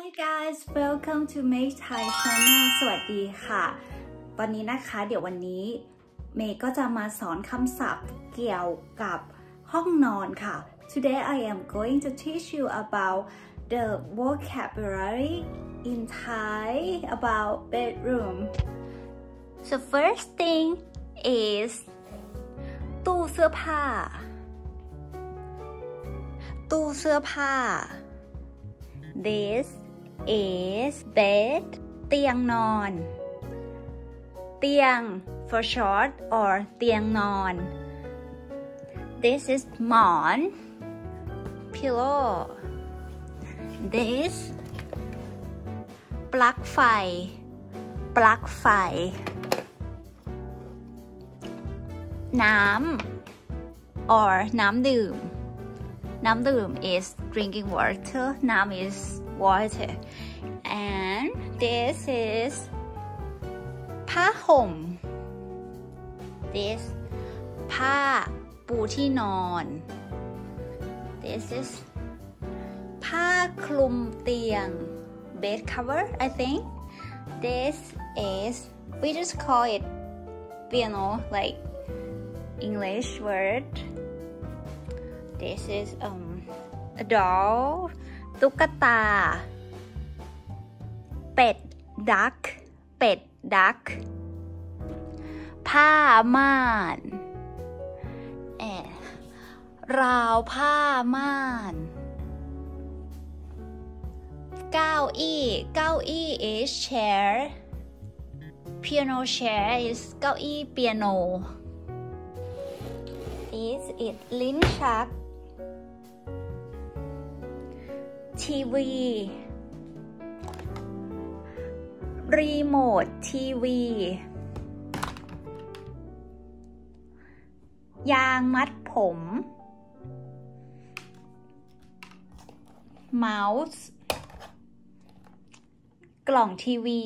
Hi guys, welcome to May Thai Channel สวัสดีค่ะวันนี้นะคะเดี๋ยววันนี้เมย์ก็จะมาสอนคำศัพท์เกี่ยวกับห้องนอนค่ะ Today I am going to teach you about the vocabulary in Thai about bedroom. So first thing is ตู้เสื้อผ้าตู้เสื้อผ้า This is bed เตียงนอนเตียง for short or เตียงนอน This is หมอน pillow This ปลั๊กไฟปลั๊กไฟน้ำ or น้ำดื่มน้ำดื่ม is drinking water น้ำ is water and this is ผ้าห่ม this ผ้าปูที่นอน this is ผ้าคลุมเตียง bed cover I think this is we just call it piano like English word This is a doll ตุ๊กตาเป็ด duck เป็ด duck ผ้าม่านราวผ้าม่านเก้าอี้ is chair piano chair is เก้าอี้เปียโน This is ลิ้นชักทีวีรีโมททีวียางมัดผมเมาส์กล่องทีวี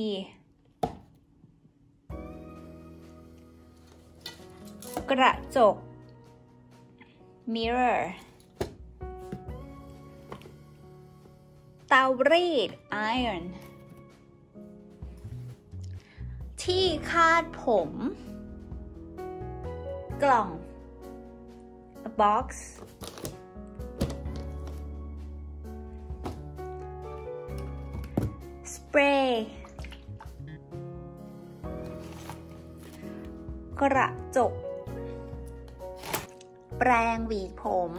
กระจก mirrorเตารีด iron ที่คาดผมกล่อง a box สเปรย์กระจกแปรงหวีผม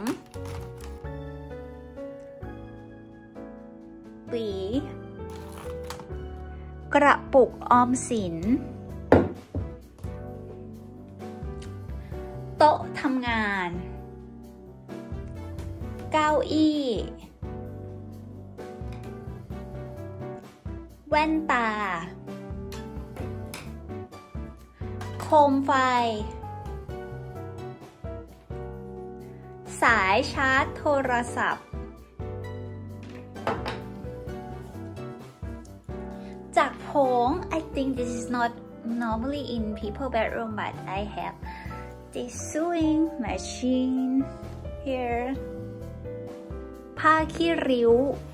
หวีกระปุกออมสินโต๊ะทำงานเก้าอี้แว่นตาโคมไฟสายชาร์จโทรศัพท์จักรผง I think this is not normally in people bedroom but I have this sewing machine here ผ้าขี้ริ้ว